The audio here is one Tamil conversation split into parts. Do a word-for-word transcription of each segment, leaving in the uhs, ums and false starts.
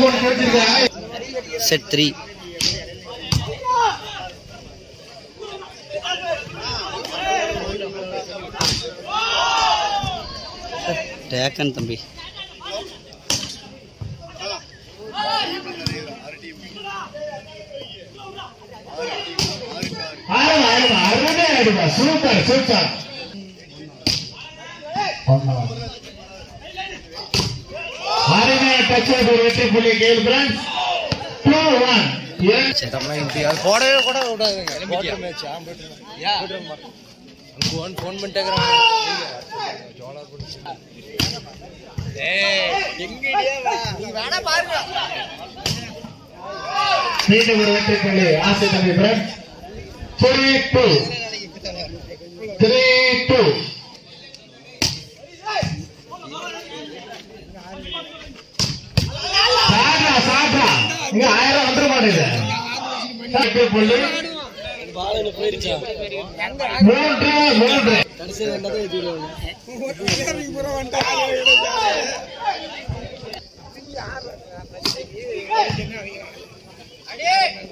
Set three. Taken தம்பி. Super super. அருமையான டச் ஒரு வெற்றி புள்ளி கேள் ஃப்ரெண்ட்ஸ். two one. போடவே கூட விடாதீங்க. போட்ட மேட்ச் ஆ போட்டுறேன். யா போட்டுறேன். ஃபோன் ஃபோன் பண்ணிட்டேங்கறாங்க. ஜோலா போடுச்சு. ஏய் எங்கடியா வா. நீ வேணா பாருங்க. மீண்டும் ஒரு வெற்றி புள்ளி ஆசை தம்பி friends. three two. three two. சாகா சாகா இங்க ஆயிரம் வந்துட மாட்டேங்குது. புள்ளி பாலன போயிருச்சா மூன்று மூன்று கடைசி வந்ததே இதுல நீ புற வந்தா அடே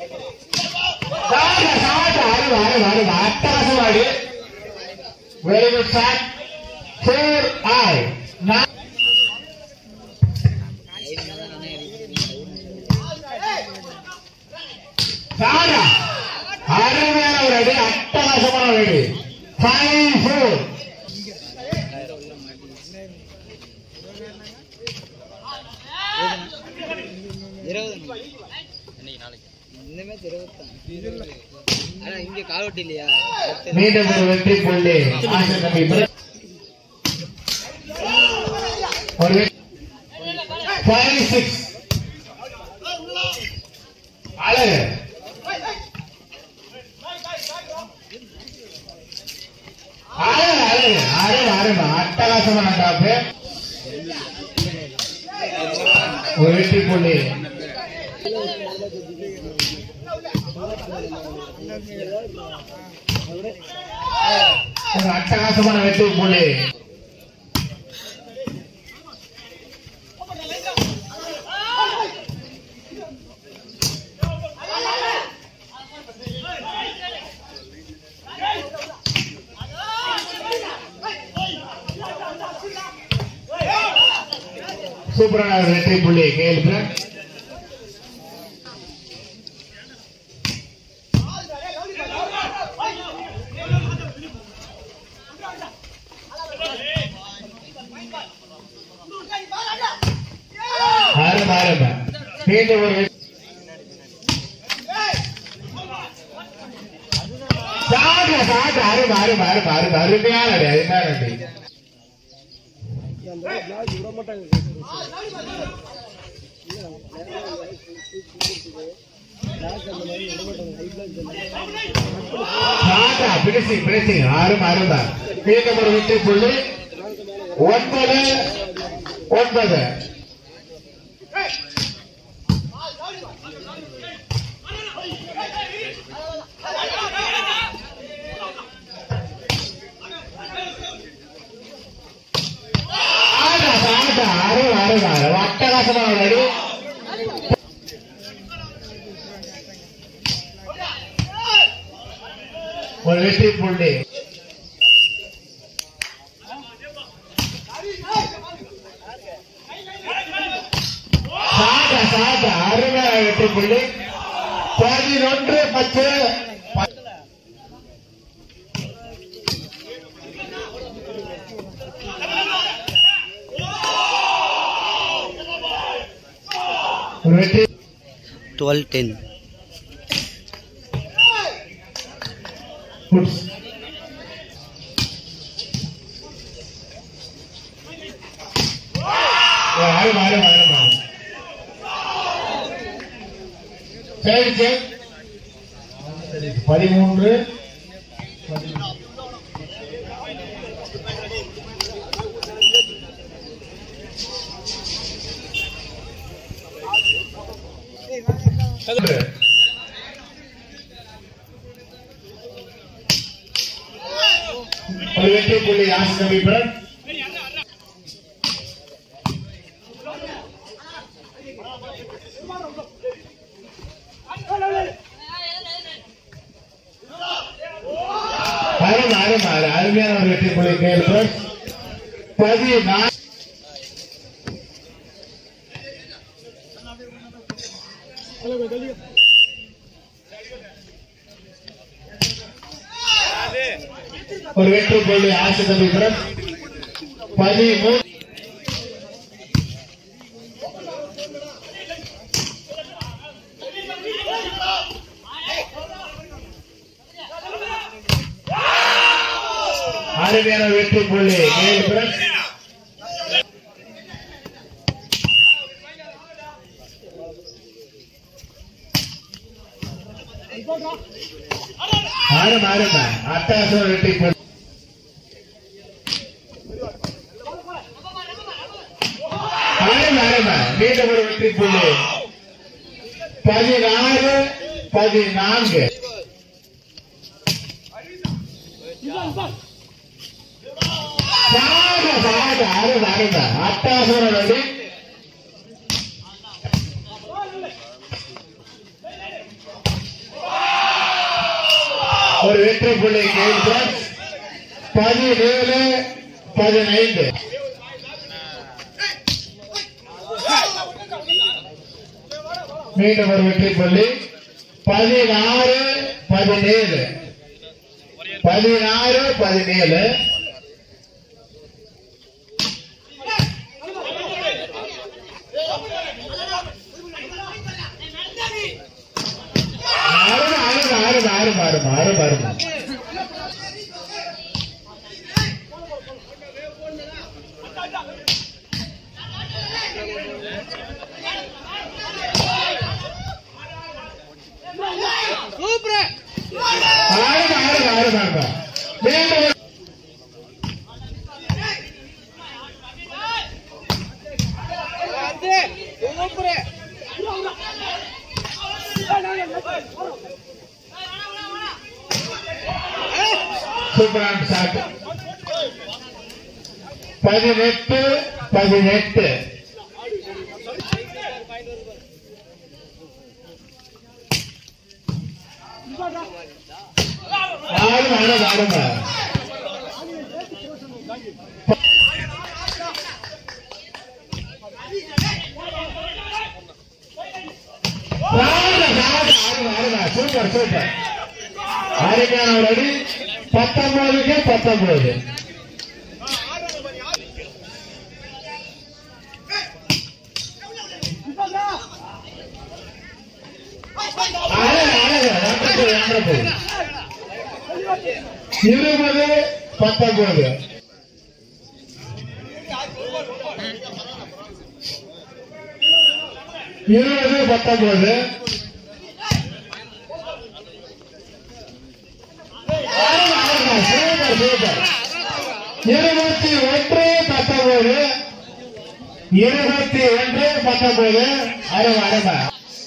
சாகா சாகா ஆறு ஆறு ஆறு அட்டகாசம் ஆடி. Very good shot. four all. சாகா அருமையான ஒரு அடி, அட்டகாசமான ஒரு அடி. five four. இருபது இன்னைக்கு நாளைக்கு இந்த மேட்ச் இருபது. ஆனா இங்க காலோட்டி இல்லையா? மீண்டும் ஒரு வெற்றி புள்ளி ஆசை தம்பி. ஒரு five six. அழகு அழகு அழகு அருமை அருமை அட்டகாசமான டாப்பு. ஒரு வெற்றி புள்ளி. ஒரு அட்டகாசமான வெற்றி புள்ளி. சூப்பரான வெற்றி புள்ளி கேள் ஃப்ரெண்ட்ஸ். அருமை அருமை. மீண்டும் ஒரு சாக சாக அருமை அருமை அருமை அருமை அருமையான அடி அருமையான அடி. பிடிச்சி பிடிச்சி அருமை அருமை. மீண்டும் ஒரு வெற்றி புள்ளி. ஒன்பது ஒன்பது. அட்டகாசமான அடி. ஒரு வெற்றி புள்ளி. சாதா சாதா அருமையான வெற்றி புள்ளி. பதினொன்று பத்து. twelve ten. பதிமூன்று ஒரு வெற்றி புள்ளி ஆசிரமி பிறன். அருமை அருமை அருமையான ஒரு வெற்றி புள்ளி கேள்வி பதினாறு ஒரு வெற்றி புள்ளி ஆசை தம்பி பதிமூணு அருமையான வெற்றி புள்ளி ஆறும் ஆறும் அட்டாசம் வெற்றி புள்ளி ஆறும் ஆறும் மீண்டும் ஒரு வெற்றி புள்ளி பதினாறு பதினான்கு அட்டாசம் ஒரு வெற்றி புள்ளி பதினேழு பதினைந்து மீண்டும் ஒரு வெற்றி புள்ளி பதினாறு பதினேழு பதினாறு பதினேழு ஆறு ஆறு ஆறு ஆறு ஆறு ஆறு சூப்பரான ஷாட் பதினெட்டு பதினெட்டு ஆறு ஆறு ஆறு சூப்பர் சூப்பர் ஆறுக்கான ஒரு அடி பத்தொன்பதுக்கு பத்தொன்பது இருபது பத்தொன்பது இருபது பத்தொன்பது இருபத்தி ஒன்று பத்தொன்பது இருபத்தி ஒன்று பத்தொன்பது அறுபது அறுபது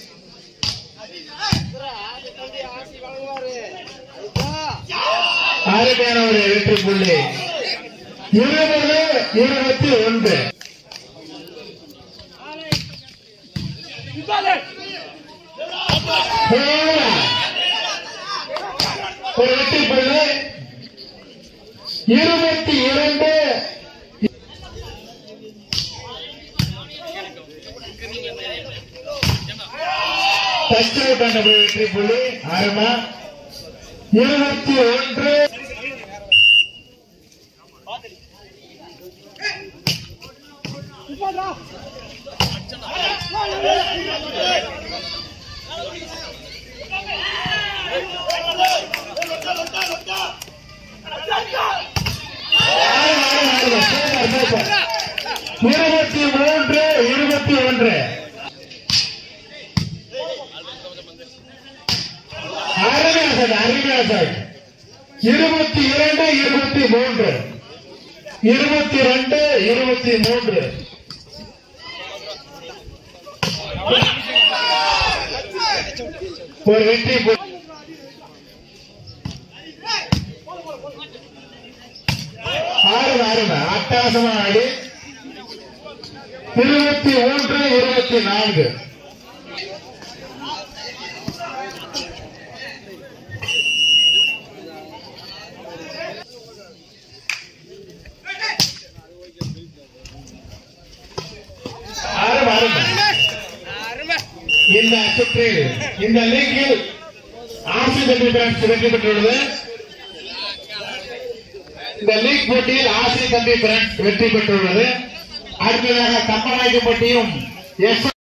அருமையான ஒரு வெற்றி புள்ளி இருபது இருபத்தி ஒன்று ஒரு வெற்றி புள்ளி இருபத்தி இரண்டு தச்சவுக்கான வெற்றி புள்ளி ஆரம்பா இருபத்தி ஒன்று இருபத்தி மூன்று இருபத்தி ஒன்று அருமையாசன் அருமையாசன் இருபத்தி இரண்டு இருபத்தி மூன்று இருபத்தி ரெண்டு இருபத்தி மூன்று ஒரு வெற்றி ஆறு ஆறு அட்டகாசமான ஆடி இருபத்தி ஒன்று இருபத்தி நான்கு இந்த சுற்றில் இந்த லீக்கில் ஆர்சி தம்பி பிரான்ஸ் வெற்றி பெற்றுள்ளது. இந்த லீக் போட்டியில் ஆர்சி தம்பி பிரான்ஸ் வெற்றி பெற்றுள்ளது. அடுத்ததாக கம்பநாயக்கப்பட்டியும் எஸ்